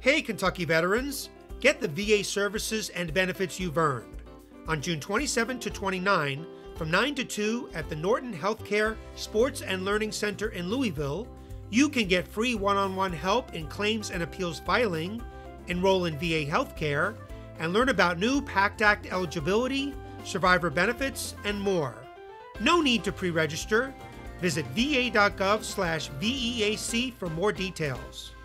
Hey Kentucky veterans, get the VA services and benefits you've earned. On June 27 to 29, from 9 to 2 at the Norton Healthcare Sports and Learning Center in Louisville, you can get free one-on-one help in claims and appeals filing, enroll in VA healthcare, and learn about new PACT Act eligibility, survivor benefits, and more. No need to pre-register. Visit va.gov/VEAC for more details.